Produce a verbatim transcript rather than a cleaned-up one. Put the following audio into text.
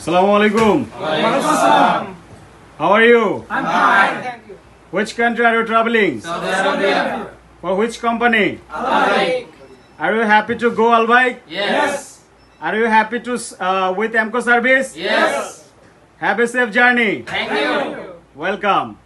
Assalamu alaikum. How are you? I'm fine. Thank you. Which country are you traveling? Saudi Arabia. For which company? Albaik. Are you happy to go Albaik? Yes. Are you happy to uh, with Emco service? Yes. Have a safe journey. Thank you. Welcome.